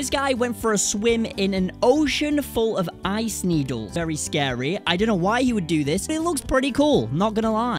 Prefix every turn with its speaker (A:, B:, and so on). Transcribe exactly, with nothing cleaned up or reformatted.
A: This guy went for a swim in an ocean full of ice needles. Very scary. I don't know why he would do this, but it looks pretty cool, not gonna lie.